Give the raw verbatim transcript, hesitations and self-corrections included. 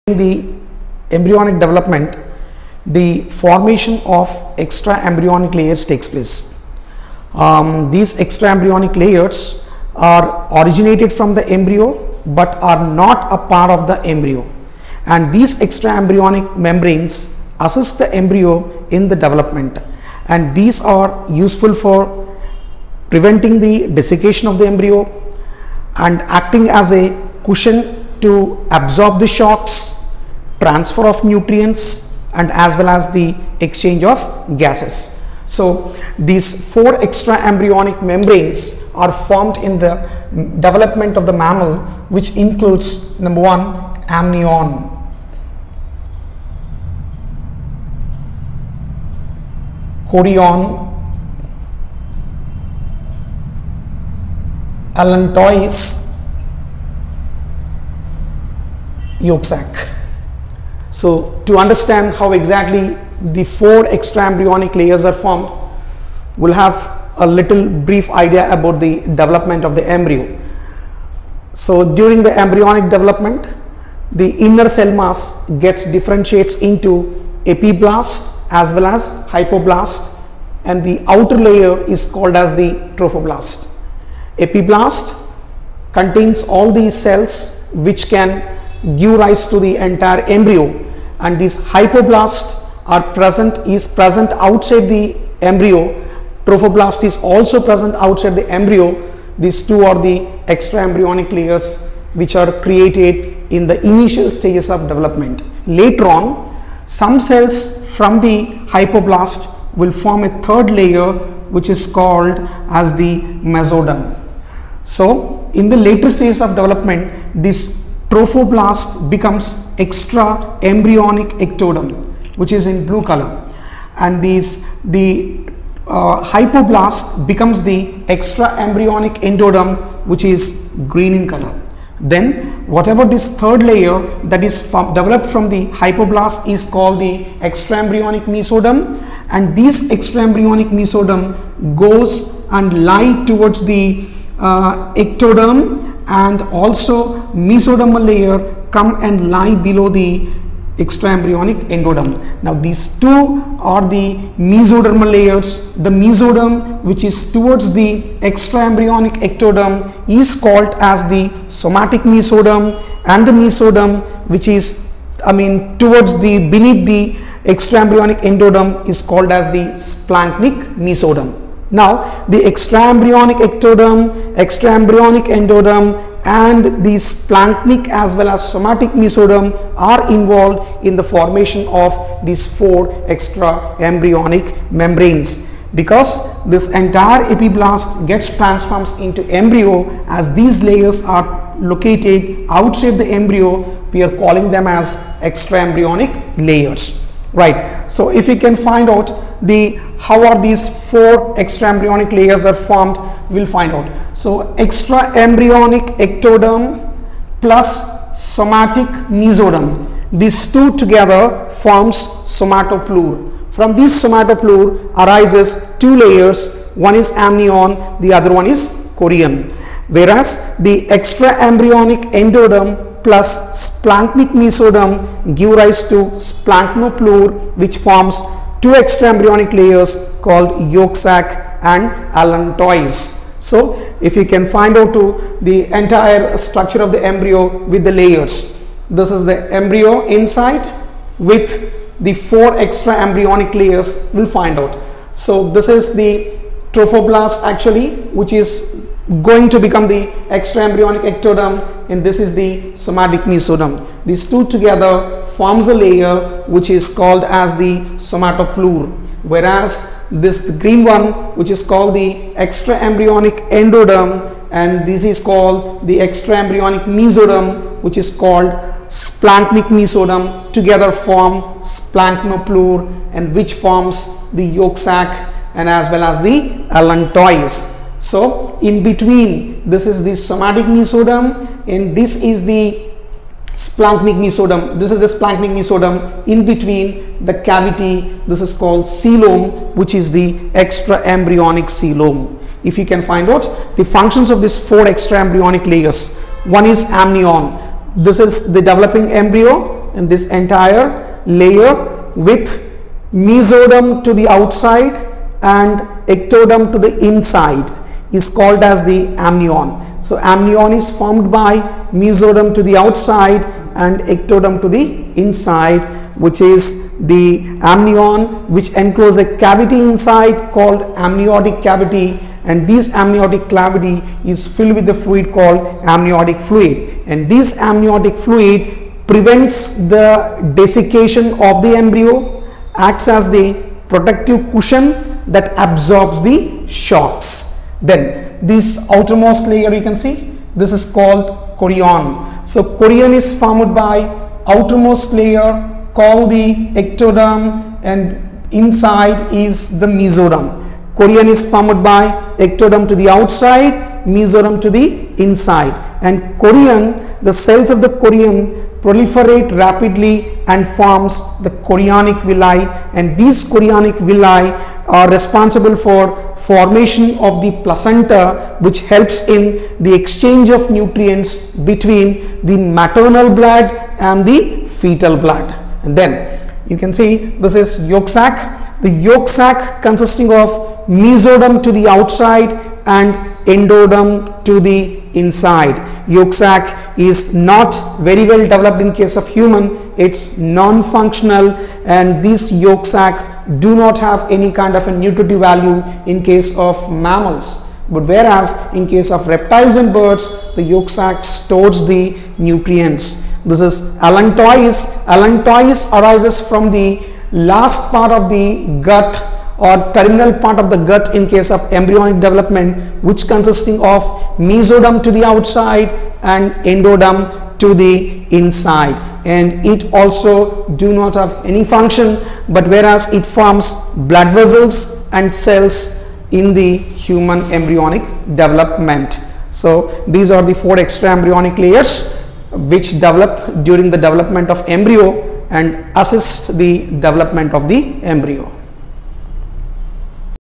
the embryonic development, the formation of extra embryonic layers takes place. Um, these extra embryonic layers are originated from the embryo but are not a part of the embryo, and these extra embryonic membranes assist the embryo in the development, and these are useful for preventing the desiccation of the embryo and acting as a cushion to absorb the shocks, transfer of nutrients, and as well as the exchange of gases. So these four extra embryonic membranes are formed in the development of the mammal, which includes number one, amnion, chorion, allontois, yolk sac. So to understand how exactly the four extra embryonic layers are formed, we'll have a little brief idea about the development of the embryo. So during the embryonic development, the inner cell mass gets differentiates into epiblast as well as hypoblast, and the outer layer is called as the trophoblast. Epiblast contains all these cells which can give rise to the entire embryo, and these hypoblasts are present is present outside the embryo. Trophoblast is also present outside the embryo. These two are the extra embryonic layers which are created in the initial stages of development. Later on, some cells from the hypoblast will form a third layer which is called as the mesoderm. So in the later stages of development, this trophoblast becomes extra embryonic ectoderm, which is in blue color, and these the uh, hypoblast becomes the extra embryonic endoderm, which is green in color. Then whatever this third layer that is from, developed from the hypoblast is called the extra embryonic mesoderm, and this extra embryonic mesoderm goes and lie towards the uh, ectoderm, and also mesodermal layer come and lie below the extra embryonic endoderm. Now these two are the mesodermal layers. The mesoderm, which is towards the extra embryonic ectoderm, is called as the somatic mesoderm, and the mesoderm which is I mean towards the beneath the extra embryonic endoderm is called as the splanchnic mesoderm. Now the extra embryonic ectoderm, extra embryonic endoderm, and the splanchnic as well as somatic mesoderm are involved in the formation of these four extra embryonic membranes. Because this entire epiblast gets transformed into embryo, as these layers are located outside the embryo, we are calling them as extra embryonic layers, right? So if we can find out the how are these four extra embryonic layers are formed, we'll find out. So extra embryonic ectoderm plus somatic mesoderm, these two together forms somatoplure. From this somatoplure arises two layers, one is amnion, the other one is chorion. Whereas the extra embryonic endoderm plus splanchnic mesoderm give rise to splanchnoplure, which forms two extra embryonic layers called yolk sac and allontois. So if you can find out to the entire structure of the embryo with the layers, this is the embryo inside with the four extra embryonic layers, we'll find out. So this is the trophoblast actually, which is going to become the extra embryonic ectoderm, and this is the somatic mesoderm. These two together forms a layer which is called as the somatoplure, whereas this green one, which is called the extra embryonic endoderm, and this is called the extra embryonic mesoderm, which is called splanchnic mesoderm, together form splanchnoplure, and which forms the yolk sac and as well as the allontois. So in between, this is the somatic mesoderm and this is the splanchnic mesoderm. This is the splanchnic mesoderm. In between the cavity, this is called coelom, which is the extra embryonic coelom. If you can find out the functions of these four extra embryonic layers, one is amnion. This is the developing embryo, and this entire layer with mesoderm to the outside and ectoderm to the inside is called as the amnion. So amnion is formed by mesoderm to the outside and ectoderm to the inside, which is the amnion, which encloses a cavity inside called amniotic cavity, and this amniotic cavity is filled with the fluid called amniotic fluid, and this amniotic fluid prevents the desiccation of the embryo, acts as the protective cushion that absorbs the shocks. Then this outermost layer, you can see, this is called chorion. So chorion is formed by outermost layer called the ectoderm, and inside is the mesoderm. Chorion is formed by ectoderm to the outside, mesoderm to the inside, and chorion, the cells of the chorion proliferate rapidly and forms the chorionic villi, and these chorionic villi are responsible for formation of the placenta, which helps in the exchange of nutrients between the maternal blood and the fetal blood. And then you can see this is yolk sac. The yolk sac consisting of mesoderm to the outside and endoderm to the inside. Yolk sac is not very well developed in case of human. It's non-functional, and this yolk sac do not have any kind of a nutritive value in case of mammals, but whereas in case of reptiles and birds, the yolk sac stores the nutrients. This is allontois. Allontois arises from the last part of the gut or terminal part of the gut in case of embryonic development, which consisting of mesoderm to the outside and endoderm to the inside, and it also do not have any function, but whereas it forms blood vessels and cells in the human embryonic development. So these are the four extra embryonic layers which develop during the development of embryo and assist the development of the embryo.